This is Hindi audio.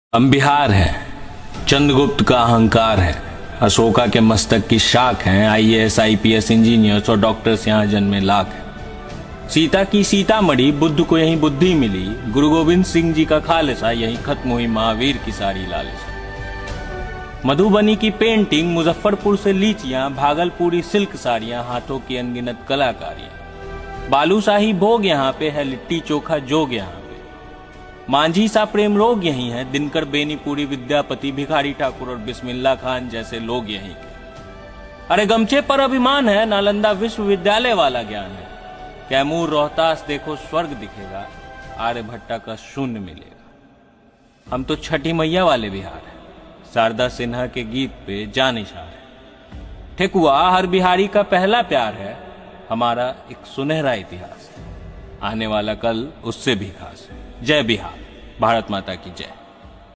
हम बिहार हैं, चंद्रगुप्त का अहंकार है, अशोका के मस्तक की शाख हैं, आईएएस आईपीएस इंजीनियर्स और डॉक्टर्स यहाँ जन्मे लाख हैं। सीता की सीतामढ़ी, बुद्ध को यहीं बुद्धि मिली, गुरु गोविंद सिंह जी का खालसा, यहीं खत्म हुई महावीर की सारी लालसा। मधुबनी की पेंटिंग, मुजफ्फरपुर से लीचियां, भागलपुरी सिल्क साड़ियां, हाथों की अनगिनत कलाकारियां। बालूशाही भोग यहाँ पे है, लिट्टी चोखा जोग यहाँ पे। मांझी सा प्रेम रोग यही है, दिनकर बेनीपुरी विद्यापति, भिखारी ठाकुर और बिस्मिल्ला खान जैसे लोग यहीं के। अरे गमछे पर अभिमान है, नालंदा विश्वविद्यालय वाला ज्ञान है। कैमूर रोहतास देखो स्वर्ग दिखेगा, आर्यभट्टा का शून्य मिलेगा। हम तो छठी मैया वाले बिहार हैं, शारदा सिन्हा के गीत पे जानिशार है। ठेकुआ हर बिहारी का पहला प्यार है, हमारा एक सुनहरा इतिहास है। आने वाला कल उससे भी खास है। जय बिहार, भारत माता की जय।